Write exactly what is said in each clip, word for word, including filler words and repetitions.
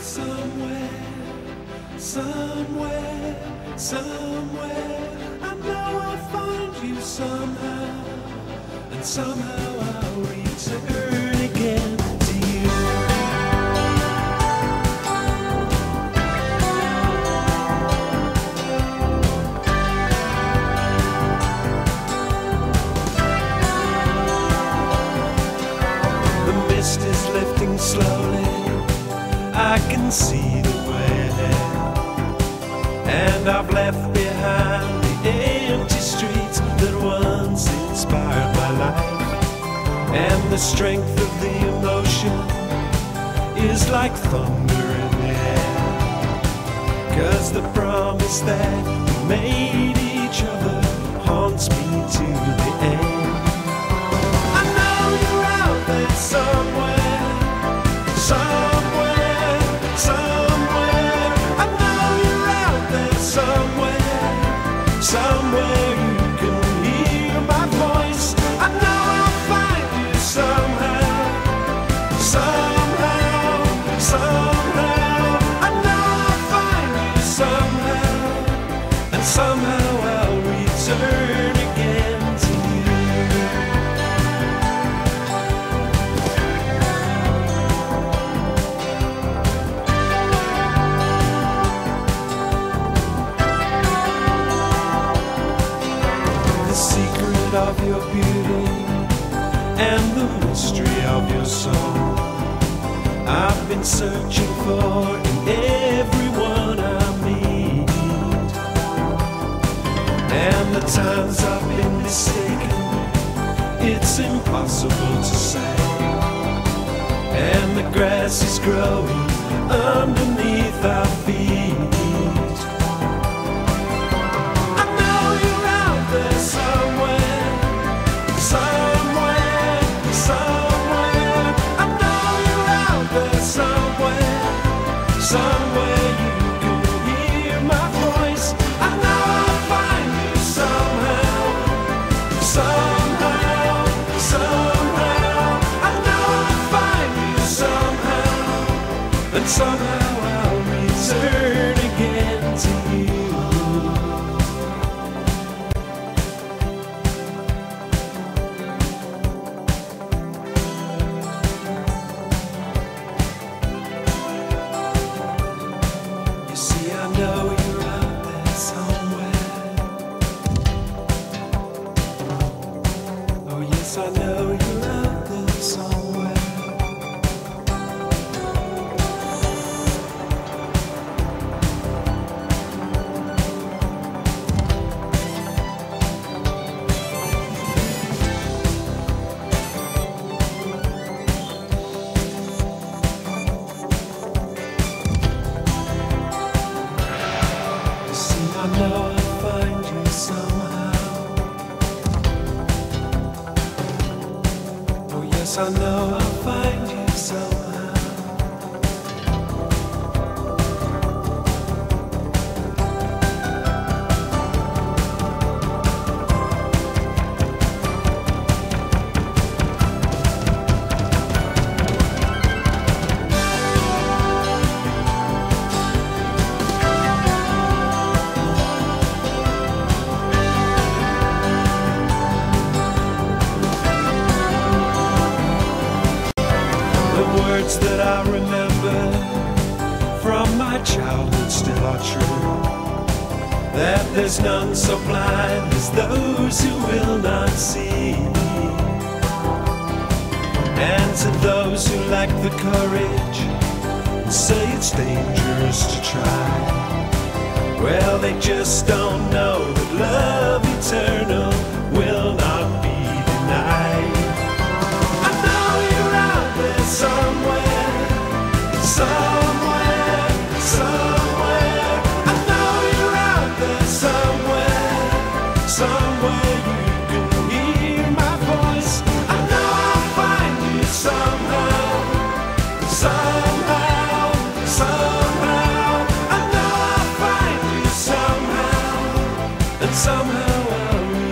Somewhere, somewhere, somewhere, I know I'll find you somehow, and somehow I'll return again to you. The mist is lifting slowly, I can see the way ahead, and I've left behind the empty streets that once inspired my life. And the strength of the emotion is like thunder in the air, 'cause the promise that we made each other haunts me to the end. I know you're out there somewhere, somewhere, somewhere. I know you're out there somewhere, somewhere you can hear my voice. I know I'll find you somehow, somehow, somehow. I know I'll find you somehow, and somehow I'll return again to you. Of your beauty and the mystery of your soul, I've been searching for in everyone I meet. And the times I've been mistaken, it's impossible to say. And the grass is growing underneath our feet. I know you're out there somewhere, somewhere, somewhere. I know you're out there somewhere, somewhere you can hear my voice. I know I'll find you somehow, somehow, somehow. I know I'll find you somehow, and somehow I'll return again to you. I know you're out there somewhere. Oh yes, I know you're out there somewhere. I know I'll find you somehow. Oh yes, I know I'll find you somehow. Words that I remember from my childhood still are true, that there's none so blind as those who will not see. And to those who lack the courage and say it's dangerous to try, well, they just don't know that love eternal will not be denied. I know you're out there somewhere, somewhere, somewhere. I know you're out there somewhere, somewhere you can hear my voice. I know I'll find you somehow, somehow, somehow. I know I'll find you somehow, and somehow I'll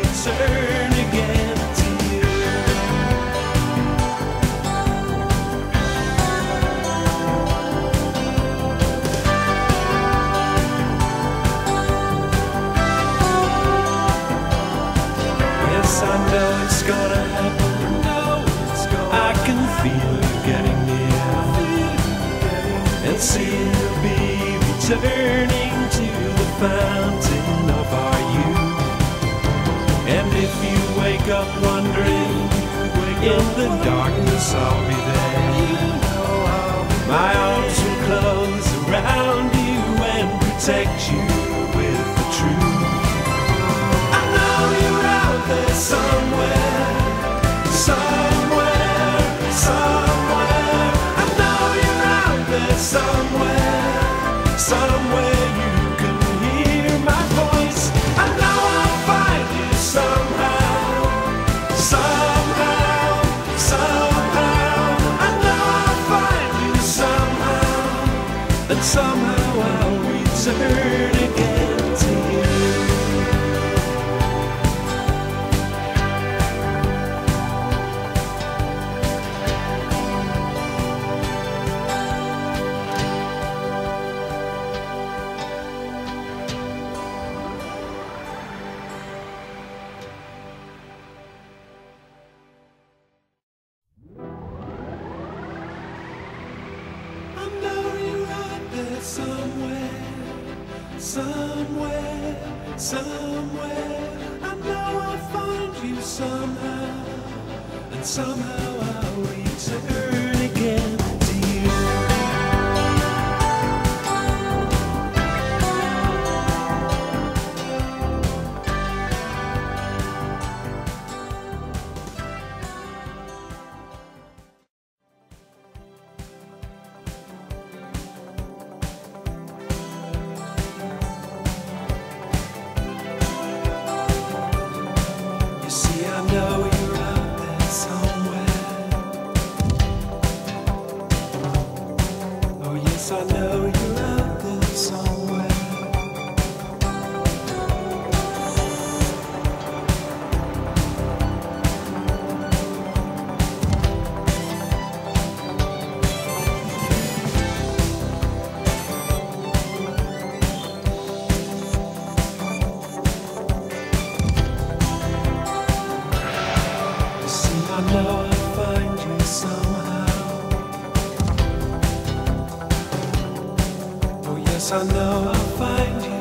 returning to the fountain of our youth. And if you wake up wondering, in the darkness I'll be there. My arms will close around you and protect you with the truth. I know you're out there somewhere, somewhere, somewhere. I know you're out there somewhere, somewhere you can hear my voice. I know I'll find you somehow, somehow, somehow. I know I'll find you somehow, and somehow I'll return again to you. I know you're out there somewhere, somewhere, somewhere. I know I'll find you somehow, and somehow I'll return again to you. You see, I know you're out there somewhere. Oh yes, I know you're out there somewhere. You see, I know I'll find you somehow. Oh yes, I know I'll find you